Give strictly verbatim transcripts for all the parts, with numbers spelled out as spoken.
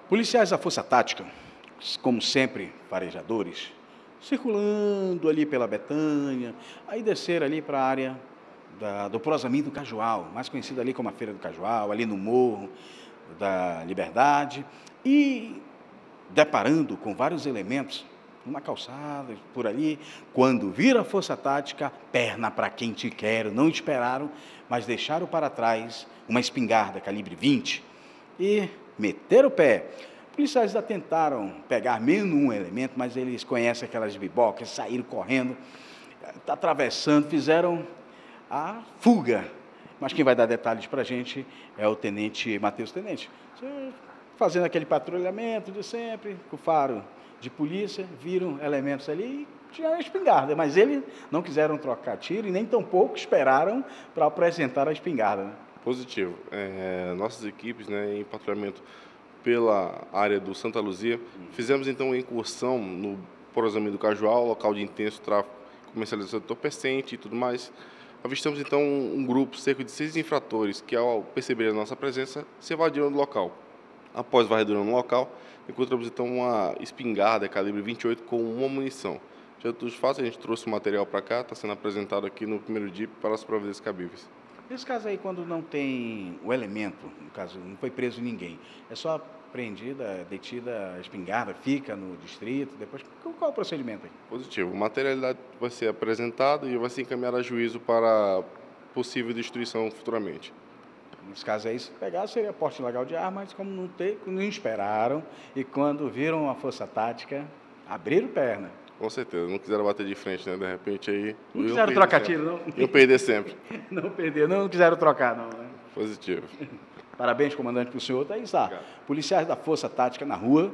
Policiais da Força Tática, como sempre, farejadores, circulando ali pela Betânia, aí descer ali para a área da, do Prosamin do Cajual, mais conhecida ali como a Feira do Cajual, ali no Morro da Liberdade, e deparando com vários elementos, numa calçada, por ali, quando vira a Força Tática, perna para quem te quero, não esperaram, mas deixaram para trás uma espingarda calibre vinte e meteram o pé. Policiais já tentaram pegar menos um elemento, mas eles conhecem aquelas bibocas, saíram correndo, atravessando, fizeram a fuga. Mas quem vai dar detalhes para a gente é o Tenente Matheus. Tenente, fazendo aquele patrulhamento de sempre, com o faro de polícia, viram elementos ali e tinha a espingarda, mas eles não quiseram trocar tiro e nem tampouco esperaram para apresentar a espingarda. Né? Positivo. É, nossas equipes, né, em patrulhamento pela área do Santa Luzia, fizemos então uma incursão no Prosamin do Cajual, local de intenso tráfico, comercialização de entorpecente e tudo mais. Avistamos então um grupo, cerca de seis infratores, que ao perceber a nossa presença, se evadiram do local. Após varredura no local, encontramos então uma espingarda calibre vinte e oito com uma munição. Já dos fatos, a gente trouxe o material para cá, está sendo apresentado aqui no primeiro D I P para as providências cabíveis. Nesse caso aí, quando não tem o elemento, no caso, não foi preso ninguém, é só apreendida, detida a espingarda, fica no distrito, depois, qual é o procedimento aí? Positivo. A materialidade vai ser apresentada e vai ser encaminhada a juízo para possível destruição futuramente. Nesse caso aí, se pegar, seria porte ilegal de arma, mas como não, ter, não esperaram, e quando viram a Força Tática, abriram perna. Com certeza, não quiseram bater de frente, né? De repente aí... Não quiseram trocar tiro, não? Iam perder sempre. Não perder, não quiseram trocar, não, né? Positivo. Parabéns, comandante, para o senhor. Aí está, Obrigado. Policiais da Força Tática na rua,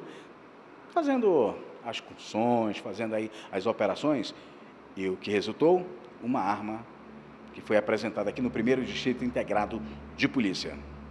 fazendo as funções, fazendo aí as operações, e o que resultou? Uma arma que foi apresentada aqui no primeiro Distrito Integrado de Polícia.